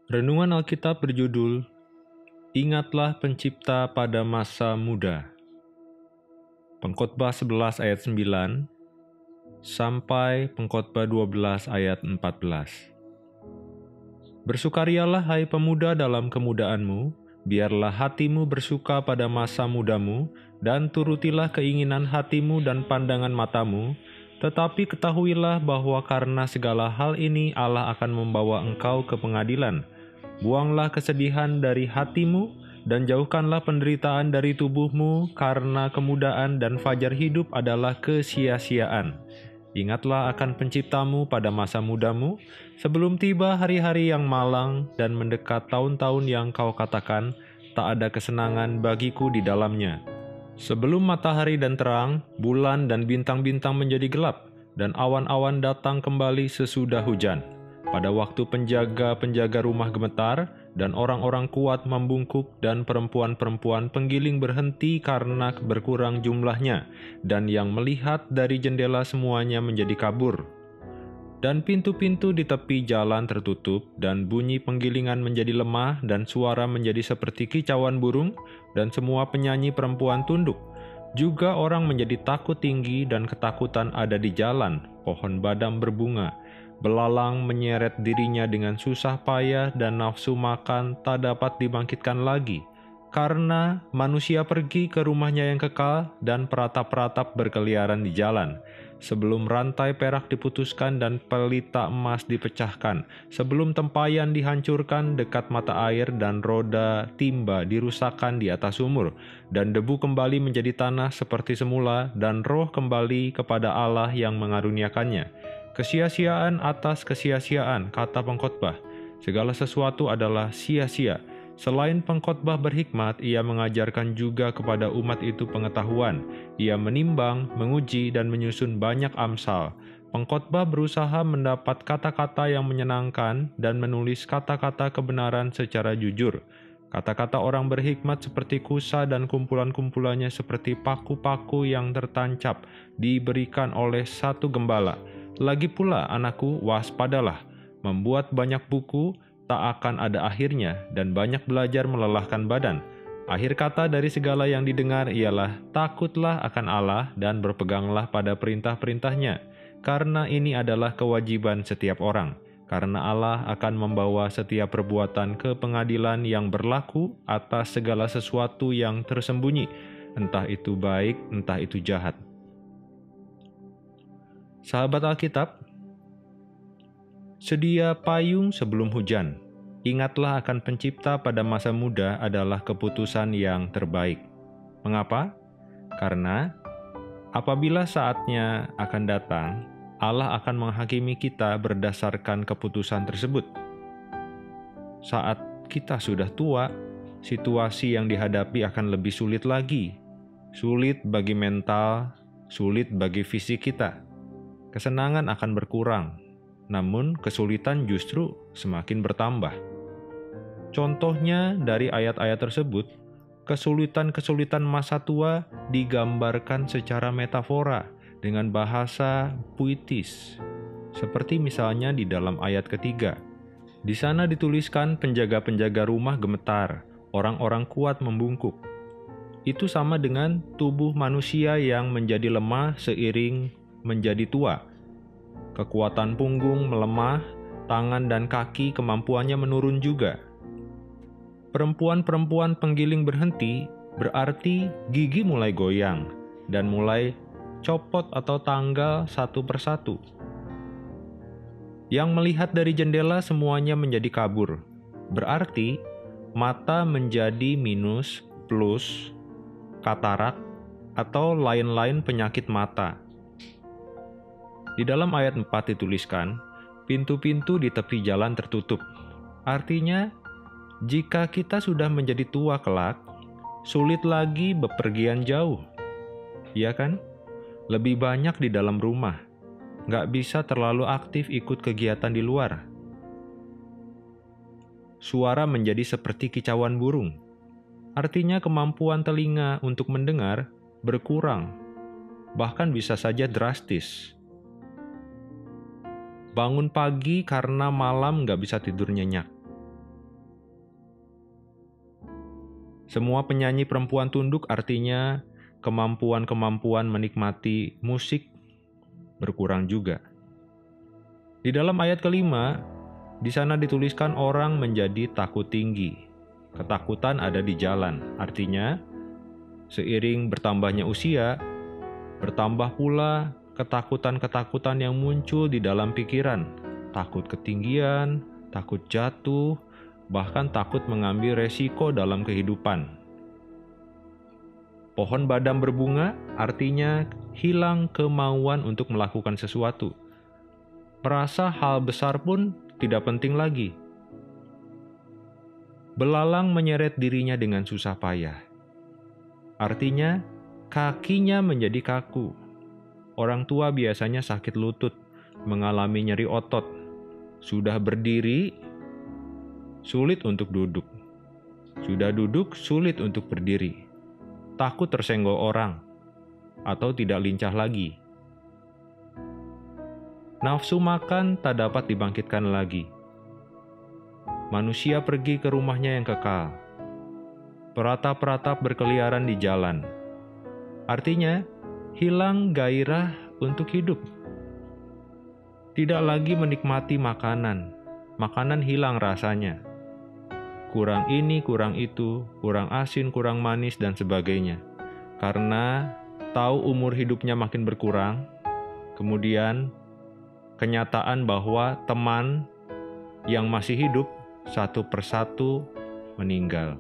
Renungan Alkitab berjudul, Ingatlah Pencipta pada Masa Muda. Pengkhotbah 11 ayat 9 sampai Pengkhotbah 12 ayat 14. Bersukarialah hai pemuda dalam kemudaanmu, biarlah hatimu bersuka pada masa mudamu, dan turutilah keinginan hatimu dan pandangan matamu, tetapi ketahuilah bahwa karena segala hal ini Allah akan membawa engkau ke pengadilan. Buanglah kesedihan dari hatimu, dan jauhkanlah penderitaan dari tubuhmu, karena kemudaan dan fajar hidup adalah kesia-siaan. Ingatlah akan penciptamu pada masa mudamu, sebelum tiba hari-hari yang malang dan mendekat tahun-tahun yang kau katakan, tak ada kesenangan bagiku di dalamnya. Sebelum matahari dan terang, bulan dan bintang-bintang menjadi gelap, dan awan-awan datang kembali sesudah hujan. Pada waktu penjaga-penjaga rumah gemetar, dan orang-orang kuat membungkuk, dan perempuan-perempuan penggiling berhenti karena berkurang jumlahnya, dan yang melihat dari jendela semuanya menjadi kabur. Dan pintu-pintu di tepi jalan tertutup, dan bunyi penggilingan menjadi lemah, dan suara menjadi seperti kicauan burung, dan semua penyanyi perempuan tunduk. Juga orang menjadi takut tinggi, dan ketakutan ada di jalan, pohon badam berbunga. Belalang menyeret dirinya dengan susah payah, dan nafsu makan tak dapat dibangkitkan lagi. Karena manusia pergi ke rumahnya yang kekal, dan peratap-peratap berkeliaran di jalan. Sebelum rantai perak diputuskan dan pelita emas dipecahkan, sebelum tempayan dihancurkan dekat mata air dan roda timba dirusakkan di atas sumur, dan debu kembali menjadi tanah seperti semula, dan roh kembali kepada Allah yang mengaruniakannya. Kesia-siaan atas kesia-siaan, kata pengkhotbah. Segala sesuatu adalah sia-sia. Selain pengkhotbah berhikmat, ia mengajarkan juga kepada umat itu pengetahuan. Ia menimbang, menguji, dan menyusun banyak amsal. Pengkhotbah berusaha mendapat kata-kata yang menyenangkan dan menulis kata-kata kebenaran secara jujur. Kata-kata orang berhikmat seperti kusa dan kumpulan-kumpulannya seperti paku-paku yang tertancap diberikan oleh satu gembala. Lagi pula, anakku, waspadalah. Membuat banyak buku tak akan ada akhirnya, dan banyak belajar melelahkan badan. Akhir kata dari segala yang didengar ialah, takutlah akan Allah dan berpeganglah pada perintah-perintahnya, karena ini adalah kewajiban setiap orang. Karena Allah akan membawa setiap perbuatan ke pengadilan yang berlaku atas segala sesuatu yang tersembunyi, entah itu baik, entah itu jahat. Sahabat Alkitab, sedia payung sebelum hujan. Ingatlah akan pencipta pada masa muda adalah keputusan yang terbaik. Mengapa? Karena apabila saatnya akan datang, Allah akan menghakimi kita berdasarkan keputusan tersebut. Saat kita sudah tua, situasi yang dihadapi akan lebih sulit lagi. Sulit bagi mental, sulit bagi fisik kita. Kesenangan akan berkurang, namun kesulitan justru semakin bertambah. Contohnya dari ayat-ayat tersebut, kesulitan-kesulitan masa tua digambarkan secara metafora dengan bahasa puitis. Seperti misalnya di dalam ayat ketiga. Di sana dituliskan penjaga-penjaga rumah gemetar, orang-orang kuat membungkuk. Itu sama dengan tubuh manusia yang menjadi lemah seiring menjadi tua. Kekuatan punggung melemah, tangan dan kaki kemampuannya menurun juga. Perempuan-perempuan penggiling berhenti, berarti gigi mulai goyang dan mulai copot atau tanggal satu persatu. Yang melihat dari jendela semuanya menjadi kabur, berarti mata menjadi minus, plus, katarak, atau lain-lain penyakit mata. Di dalam ayat 4 dituliskan, pintu-pintu di tepi jalan tertutup. Artinya, jika kita sudah menjadi tua kelak, sulit lagi bepergian jauh. Iya kan? Lebih banyak di dalam rumah. Nggak bisa terlalu aktif ikut kegiatan di luar. Suara menjadi seperti kicauan burung. Artinya kemampuan telinga untuk mendengar berkurang. Bahkan bisa saja drastis. Bangun pagi karena malam nggak bisa tidur nyenyak. Semua penyanyi perempuan tunduk artinya kemampuan-kemampuan menikmati musik berkurang juga. Di dalam ayat kelima, di sana dituliskan orang menjadi takut tinggi. Ketakutan ada di jalan, artinya seiring bertambahnya usia, bertambah pula ketakutan-ketakutan yang muncul di dalam pikiran. Takut ketinggian, takut jatuh, bahkan takut mengambil resiko dalam kehidupan. Pohon badam berbunga artinya hilang kemauan untuk melakukan sesuatu. Merasa hal besar pun tidak penting lagi. Belalang menyeret dirinya dengan susah payah. Artinya, kakinya menjadi kaku. Orang tua biasanya sakit lutut, mengalami nyeri otot. Sudah berdiri, sulit untuk duduk. Sudah duduk, sulit untuk berdiri. Takut tersenggol orang, atau tidak lincah lagi. Nafsu makan tak dapat dibangkitkan lagi. Manusia pergi ke rumahnya yang kekal. Peratap-peratap berkeliaran di jalan. Artinya, hilang gairah untuk hidup. Tidak lagi menikmati makanan. Makanan hilang rasanya. Kurang ini, kurang itu, kurang asin, kurang manis, dan sebagainya. Karena tahu umur hidupnya makin berkurang, kemudian kenyataan bahwa teman yang masih hidup satu persatu meninggal.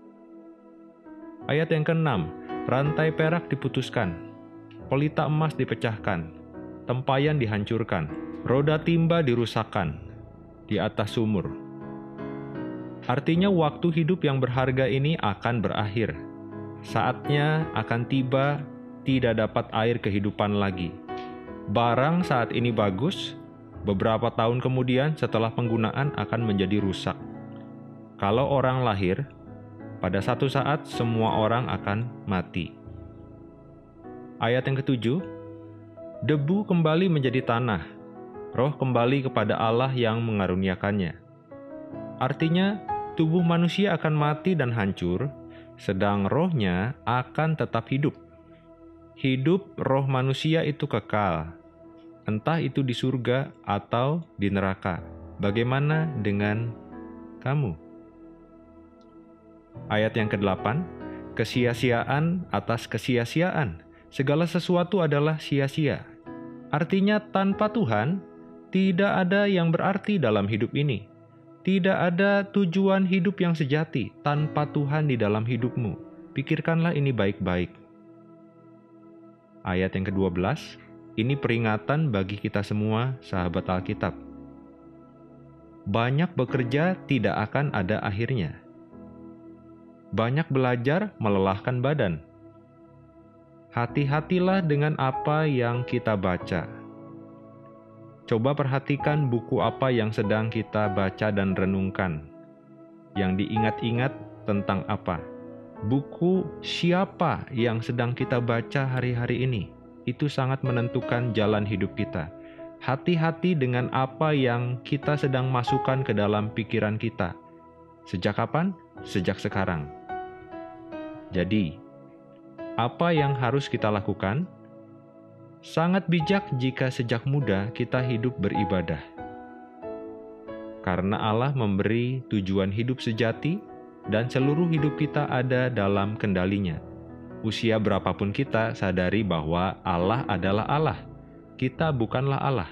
Ayat yang ke-6, rantai perak diputuskan, pelita emas dipecahkan, tempayan dihancurkan, roda timba dirusakkan di atas sumur. Artinya waktu hidup yang berharga ini akan berakhir. Saatnya akan tiba, tidak dapat air kehidupan lagi. Barang saat ini bagus, beberapa tahun kemudian setelah penggunaan akan menjadi rusak. Kalau orang lahir, pada satu saat semua orang akan mati. Ayat yang ke-7, debu kembali menjadi tanah, roh kembali kepada Allah yang mengaruniakannya. Artinya, tubuh manusia akan mati dan hancur, sedang rohnya akan tetap hidup. Hidup roh manusia itu kekal, entah itu di surga atau di neraka. Bagaimana dengan kamu? Ayat yang ke-8, kesia-siaan atas kesia-siaan. Segala sesuatu adalah sia-sia. Artinya tanpa Tuhan, tidak ada yang berarti dalam hidup ini. Tidak ada tujuan hidup yang sejati tanpa Tuhan di dalam hidupmu. Pikirkanlah ini baik-baik. Ayat yang ke-12, ini peringatan bagi kita semua, sahabat Alkitab. Banyak bekerja tidak akan ada akhirnya. Banyak belajar melelahkan badan. Hati-hatilah dengan apa yang kita baca. Coba perhatikan buku apa yang sedang kita baca dan renungkan. Yang diingat-ingat tentang apa? Buku siapa yang sedang kita baca hari-hari ini? Itu sangat menentukan jalan hidup kita. Hati-hati dengan apa yang kita sedang masukkan ke dalam pikiran kita. Sejak kapan? Sejak sekarang. Jadi, apa yang harus kita lakukan? Sangat bijak jika sejak muda kita hidup beribadah. Karena Allah memberi tujuan hidup sejati dan seluruh hidup kita ada dalam kendalinya. Usia berapapun kita sadari bahwa Allah adalah Allah. Kita bukanlah Allah.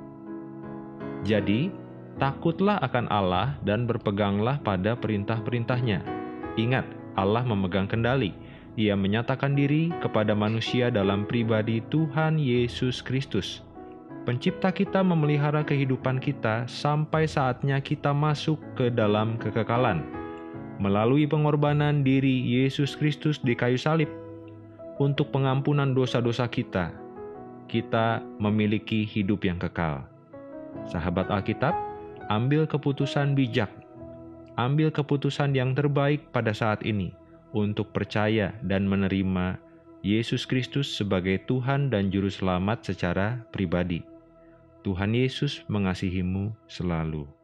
Jadi, takutlah akan Allah dan berpeganglah pada perintah-perintahnya. Ingat, Allah memegang kendali. Ia menyatakan diri kepada manusia dalam pribadi Tuhan Yesus Kristus. Pencipta kita memelihara kehidupan kita sampai saatnya kita masuk ke dalam kekekalan. Melalui pengorbanan diri Yesus Kristus di kayu salib, untuk pengampunan dosa-dosa kita memiliki hidup yang kekal. Sahabat Alkitab, ambil keputusan bijak. Ambil keputusan yang terbaik pada saat ini untuk percaya dan menerima Yesus Kristus sebagai Tuhan dan Juru Selamat secara pribadi. Tuhan Yesus mengasihimu selalu.